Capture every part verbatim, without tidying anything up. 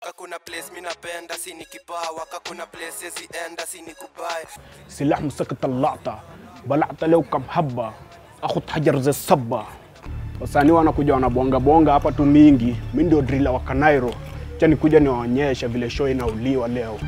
kakuna place mimi napenda si nikipawa kakuna place sienda si nikubae سلاح مسكت اللقطة بلعت لو كم حبة أخذ حجر زي الصبة wasanii wanakuja wanabonga bonga hapa tu mingi. Mimi ndio driller wa Kanairo, acha nikuja niwaonyeshe vile show inauliwa leo.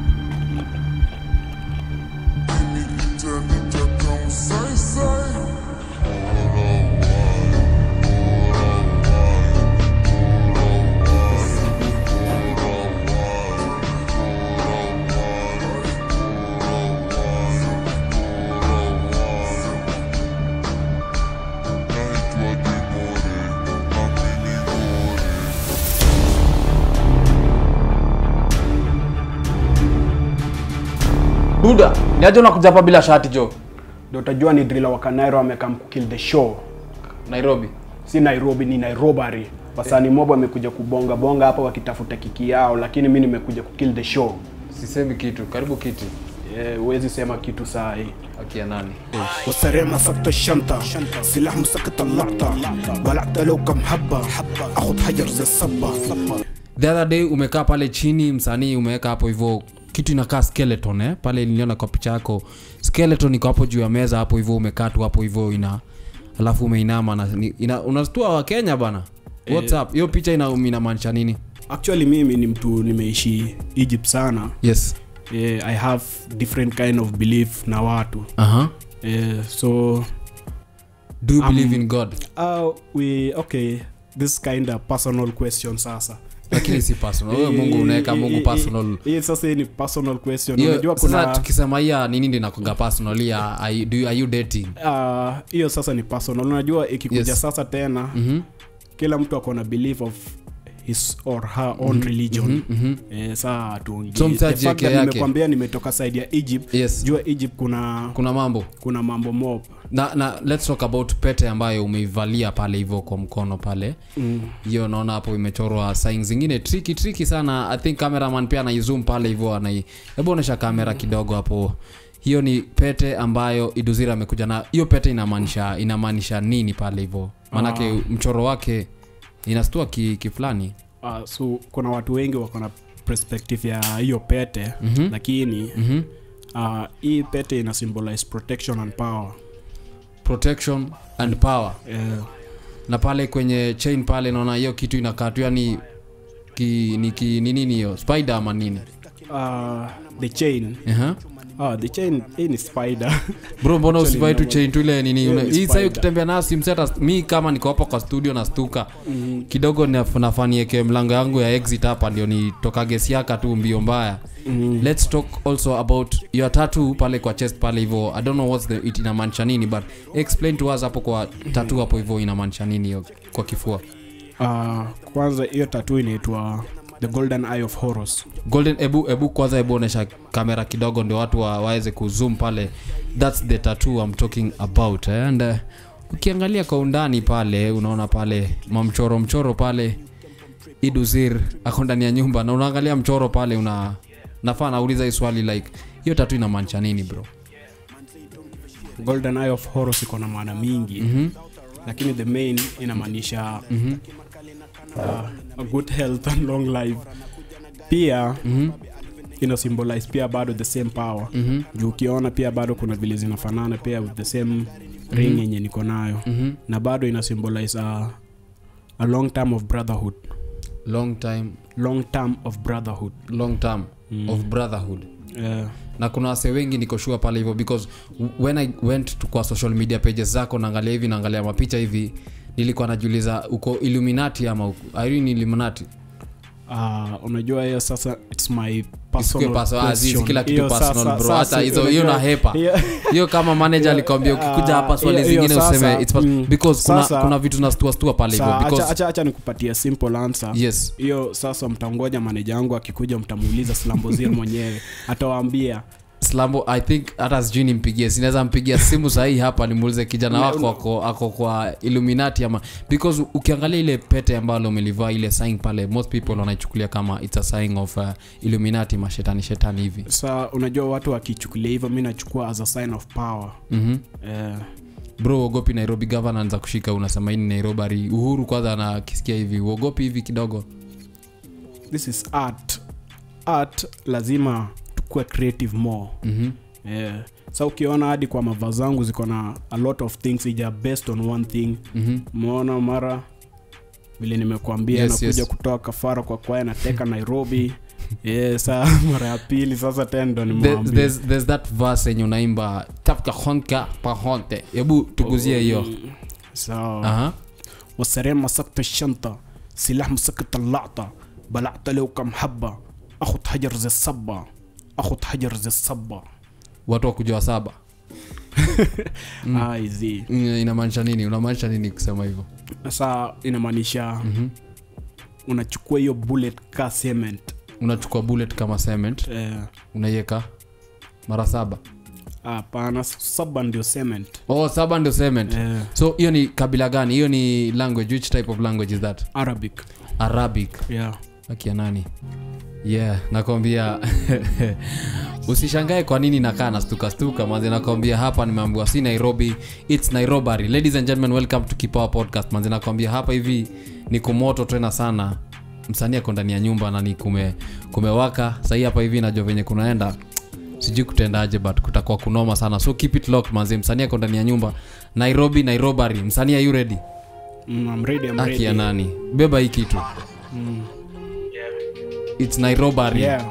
Buda, niaje unakuja hapa bila shati jo? Ndio utajua ni driller wa Kanairo amekam kill the show. Nairobi. Si Nairobi, ni Nairobari. Wasanii mob wamekuja kubonga bonga hapa wakitafuta kiki yao, lakini mimi nimekuja kukill the show. Sisemi kitu, karibu kiti. Eh, huwezi sema kitu saa hii. Akia nani? والسرير مسكت الشنطة سلاح مسكت اللقطة بلعت لو كم حبة أخذ حجر زي الصبة. The other day umekaa pale chini, msanii umeweka hapo hivyo kitu inakaa skeleton eh, pale niliona kwa picha yako skeleton iko hapo juu ya meza hapo hivyo umekaa tu hapo hivyo ina alafu umeinama na ina, unastua wa Kenya bana. What's up? Hiyo picha ina inamaanisha nini? Actually mimi ni mtu nimeishi Egypt sana. Yes. Yeah, I have different kind of belief na watu. Aha. Uh-huh. Yeah, so do you um, believe in God? Uh we okay, this kind of personal question sasa. Lakini si personal. Wewe Mungu unaweka Mungu personal. Hii sasa ni personal question. Unajua kuna sasa tukisema hia nini ndio inakuanga personal ya are, do are you dating? Ah, uh, hiyo sasa ni personal. Unajua ikikuja yes. Sasa tena mm-hmm. Kila mtu akona belief of his or her own mm-hmm. religion. Mm-hmm. Eh, saa tuongee. So mtaji yake yake. Nimekwambia nimetoka side ya Egypt. Yes. Jua Egypt kuna kuna mambo. Kuna mambo mob. Na na let's talk about pete ambayo umeivalia pale hivyo kwa mkono pale. Hiyo mm. Naona hapo imechorwa signs zingine tricky tricky sana. I think cameraman pia anaizoom pale hivyo anai. Hebu onesha kamera kidogo hapo. Hiyo ni pete ambayo Iduzira amekuja na. Hiyo pete inamaanisha inamaanisha nini pale hivyo? Manake uh, mchoro wake inastua ki, ki fulani. Ah uh, so kuna watu wengi wako na perspective ya hiyo pete mm-hmm. Lakini mm-hmm. Uh, hii pete ina symbolize protection and power. Protection and power. Yeah. Na pale kwenye chain pale naona hiyo kitu inakaa tu yani ki ni ki nini hiyo spider ama nini? Uh, the chain. Eh uh-huh. Ah, the chain ni spider. Bro, mbona usibai tu chain tu ile nini una hii sasa ukitembea nayo simseta mimi kama niko hapa kwa studio na stuka mm-hmm. Kidogo nafanieke mlango yangu ya exit hapa ndio nitokage siaka tu mbio mbaya. Mm-hmm. Let's talk also about your tattoo pale kwa chest pale hivyo. I don't know what's the it inamaanisha nini but explain to us hapo kwa tattoo hapo hivyo inamaanisha nini hiyo kwa kifua. Ah, uh, kwanza hiyo tattoo inaitwa The Golden Eye of Horus. Golden ebu ebu kwanza ebu onesha kamera kidogo ndio watu wa, waweze kuzoom pale. That's the tattoo I'm talking about eh? And uh, ukiangalia kwa undani pale unaona pale mamchoro mchoro pale Iduzir ako ndani ya nyumba na unaangalia mchoro pale una nafaa nauliza hii swali like hiyo tattoo inamaanisha nini bro? Golden Eye of Horus iko na maana mingi. Mm-hmm. Lakini the main inamaanisha mm-hmm. Uh, a good health and long life. Pia mm-hmm. ina symbolize pia bado the same power. Mm-hmm. Juu ukiona pia bado kuna vile zinafanana pia with the same mm-hmm. ring yenye niko nayo. Mm-hmm. Na bado ina symbolize a, a long term of brotherhood. Long time long term of brotherhood. Long term mm. of brotherhood. Yeah. Na kuna wase wengi niko sure pale hivyo because when I went to kwa social media pages zako naangalia hivi naangalia mapicha hivi nilikuwa najiuliza uko Illuminati ama uko Irene Illuminati. Ah, uh, unajua hiyo sasa it's my personal question. Azizi kila kitu personal bro. Hata hizo hiyo na hepa. Hiyo kama manager alikwambia ukikuja hapa swali zingine useme it's mm, because kuna sasa, kuna vitu nastua stua pale hivyo because acha acha nikupatia simple answer. Yes. Hiyo sasa mtangoja manager wangu akikuja mtamuuliza Slambozir mwenyewe atawaambia. Slambo I think hata sijui nimpigie sinaweza mpigia simu sahihi hapa nimuulize kijana wako ako ako kwa Illuminati ama because ukiangalia ile pete ambayo umelivaa ile sign pale most people wanaichukulia kama it's a sign of uh, Illuminati mashetani shetani hivi. Sasa unajua watu wakichukulia hivyo mimi nachukua as a sign of power. Mhm. Eh bro uogopi Nairobi governor anaanza kushika unasema hii ni Nairobi Uhuru kwanza anakisikia hivi uogopi hivi kidogo? this is art. Art lazima tukue creative more. Mhm. Yeah. So ukiona hadi kwa mavazi zangu ziko na a lot of things ija based on one thing. Mhm. Umeona mara vile nimekuambia Yes, nakuja yes. kutoa kafara kwa kwaya nateka Nairobi. Yes, mara ya pili sasa tendo ni There, mwambie. there's there's that verse yenye unaimba tapka honka pa honte. Hebu tuguzie hiyo. So Aha. والسرير مسكت الشنطة سلاح مسكت اللقطة بلعت له كم حبة أخذ حجر زي الصبة أخذ حجر زي الصبة. Watu wa kujua saba. Mm. Ah, easy. Inamaanisha nini? Unamaanisha nini kusema hivyo? Sasa inamaanisha Mhm. unachukua hiyo bullet ka cement. Unachukua bullet kama cement, Eh, unaiweka mara saba. hapana, saba ndio cement. Oh, saba ndio cement. Eh, So hiyo ni kabila gani? Hiyo ni language. Which type of language is that? Arabic. Arabic. Yeah. Akia nani? Yeah, nakwambia usishangae kwa nini nakaa na stuka stuka manze, nakwambia hapa nimeambiwa si Nairobi, it's Nairobi. Ladies and gentlemen, welcome to Kipawa Podcast manze, nakwambia hapa hivi ni kumoto tena sana. Msanii ako ndani ya nyumba na ni kume kumewaka. Sasa hapa hivi najua venye kunaenda. Sijui kutendaje but kutakuwa kunoma sana. So keep it locked manze, msanii ako ndani ya nyumba. Nairobi, Nairobi. Msanii, are you ready? Mm, I'm ready, I'm ready. Akia nani? Beba hii kitu. Mm. It's Nairobi. Yeah.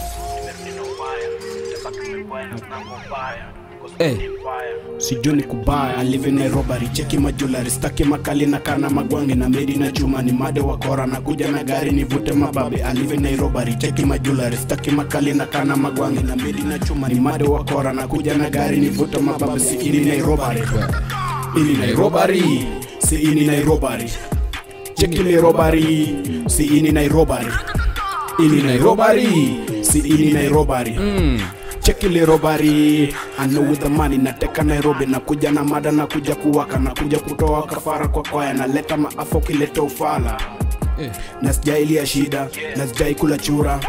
Eh. Sijui ni kubaya, I live in Nairobi, cheki majulari, staki makali na kana magwange na medi na chuma ni made wa kora na kuja na gari nivute mababe. I live in Nairobi, cheki majulari, staki makali na kana magwange na medi na chuma ni made wa kora na kuja na gari nivute mababe. Si ini Nairobi, ini Nairobi, si ini Nairobi, cheki Nairobi, si ini Nairobi, ini Nairobi, si ini Nairobi. Mm. Check ile robari, I know with the money nateka Nairobi na kuja na mada na kuja kuwaka na kuja kutoa kafara kwa kwaya na leta maafa kileta ufala. Eh. Na sijai ya shida, na sijai kula chura.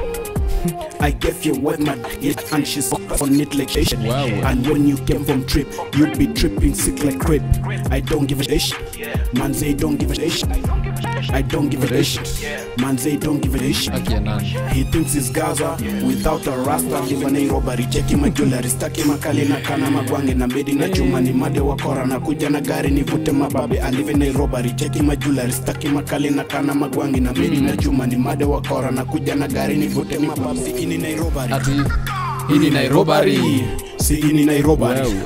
I gave you what my it and she's on it like shit. Wow. And when you came from trip, you'd be tripping sick like crib. I don't give a shit. Man say don't give a shit. I don't give a shit. Man say don't give a shit. Akia nani? He thinks he's Gaza without a rasta. Live in Nairobi, cheki majulari, staki makali na kana magwange na medi na chuma ni made wa kora na kuja na gari nivute mababe. I live in Nairobi, cheki majulari, staki makali na kana magwange na medi na chuma ni made wa kora na kuja na gari nivute mababe. Si ini Nairobi, Ati ini Nairobi. si ini Nairobi,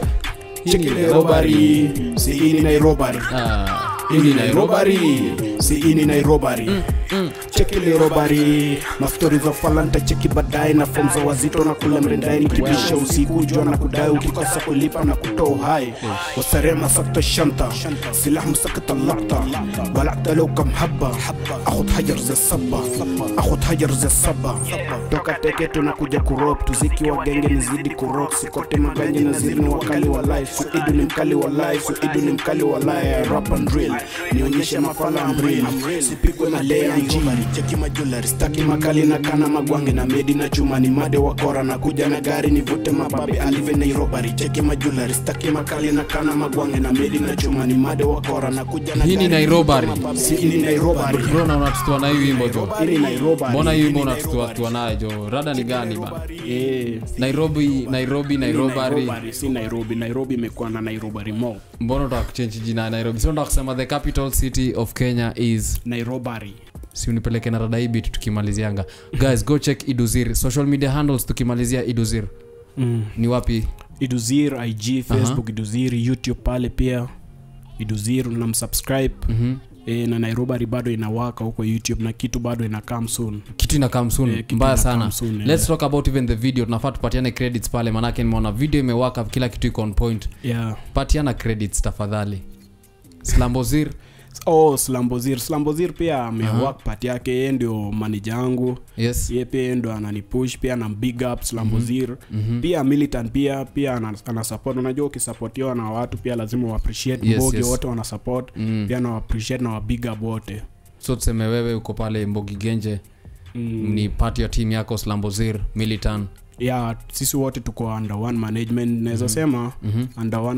cheki Nairobi, si ini Nairobi. Ah, Ini Nairobi, si ini Nairobi. Cheki Nairobi, ma stories za falanta cheki badai na forms za wazito na kula mrendai nikibisha usiku jua na kudai ukikosa kulipa na kutoa uhai. Wasarema sakta shanta, silah musakata laqta, balata lau kam habba, akhud hajar za sabba, akhud hajar za sabba. Toka teke tunakuja kurop, tuziki wa genge nizidi kurok, sikote maganje na ziri ni wakali wa life, suidu ni mkali wa life, suidu ni mkali wa life, rap and drill, nionyeshe mafala ambril, sipigwe na lea njimari, cheki majulari, staki makali na kana magwange na medi na chuma ni made wa kora na kuja na gari nivute mababe. I live in Nairobi, cheki majulari, staki makali na kana magwange na medi na chuma ni made wa kora na kuja na hii ni Nairobi. si ini Nairobi. Bro, na unatutua na hii wimbo jo. Ini Nairobi. Mbona hii wimbo unatutua tuwa naye jo? Rada ni gani bana? Eh, Nairobi, Nairobi, Nairobi. Nairobi, si Nairobi. Nairobi imekuwa na Nairobi more. Mbona unataka kuchange jina ya Nairobi? Sio unataka kusema the capital city of Kenya is Nairobi. Si unipeleke na rada hii bit tukimalizianga. Guys, go check Iduzir social media handles tukimalizia Iduzir. Mm. Ni wapi? Iduzir I G, Facebook, uh-huh. Iduzir YouTube pale pia. Iduzir na msubscribe. Mhm. E, na Nairobi bado inawaka huko YouTube na kitu bado ina come soon. Kitu ina come soon. Eh, mbaya sana. Soon, Let's yeah. talk about even the video. Tunafaa tupatiane credits pale manake nimeona video imewaka, kila kitu iko on point. Yeah. Patiana credits tafadhali. Slambozir. Oh, Slambozir. Slambozir pia amewaka uh-huh. part yake, yeye ndio manager wangu. Yes. Yeye pia ndio ananipush pia na big up Slambozir. Mm-hmm. Pia militant pia pia ana, ana support. Unajua ukisupportiwa na watu pia lazima wa appreciate yes, Mbogi yes. wote wana support. Mm. Pia na wa appreciate na wa big up wote. So tuseme wewe uko pale Mbogi Genje. Mm. Ni part ya team yako Slambozir, militant. Yeah, sisi wote tuko under one management naweza mm-hmm. sema mm-hmm. under one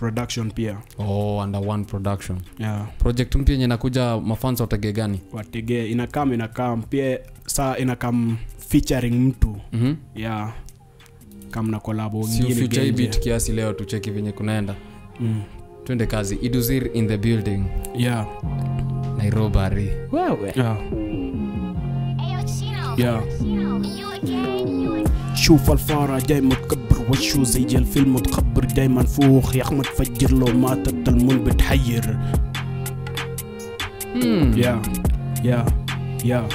production pia. Oh, under one production. Yeah. Project mpya yenye inakuja mafans watege gani? Watege inakam inakam pia saa inakam featuring mtu. Mhm. Yeah. Kama na collab nyingine. Si future beat kiasi leo tucheki venye kunaenda. Mm. Twende kazi. Iduzir in the building. Yeah. Nairobi. Wewe. Yeah. Yeah. شوف الفارة جاي متكبر وشو زي الفيلم متخبر دايما فوق يا احمد فجر لو ماتت المون بتحير. Hmm. Yeah, yeah, yeah.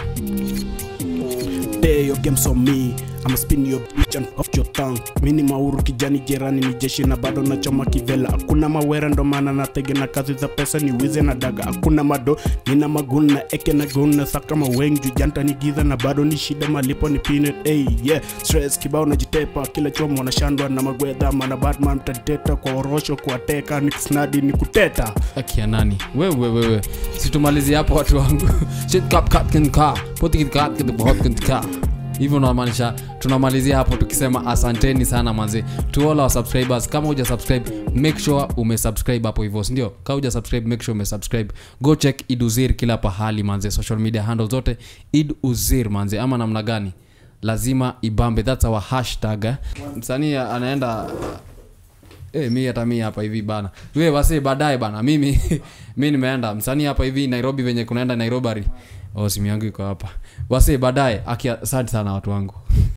Play your games on me. I'ma spin your bitch and off your tongue. Mini mauru kijani jirani ni jeshi na bado na choma kivela. Hakuna mawera ndo maana natege na kazi za pesa ni wize na daga. Hakuna mado nina magun na eke na gun na saka maweng jujanta ni giza na bado ni shida malipo ni peanut. Hey yeah, stress kibao na jitepa kila chomo na shandwa na magwedha mana Batman mtateta kwa orosho kwa teka ni snadi ni kuteta. Akia nani? Wewe wewe. Situmalizi hapo watu wangu. Shit cap cut can car. Poti kit cut kit hot can car. Hivyo tunamaanisha tunamalizia hapo tukisema asanteni sana manze to all our subscribers. Kama huja subscribe make sure umesubscribe hapo hivyo, ndio? Kama huja subscribe make sure umesubscribe. Go check Iduzir kila pahali manze, social media handles zote Iduzir manze, ama namna gani lazima ibambe, that's our hashtag eh. Msanii anaenda eh hey, mimi hata mimi hapa hivi bana. Wewe wase baadaye bana. Mimi mimi nimeenda msanii hapa hivi Nairobi venye kunaenda Nairobi. Oh, simu yangu iko hapa. Wase baadaye. Akia asante sana watu wangu.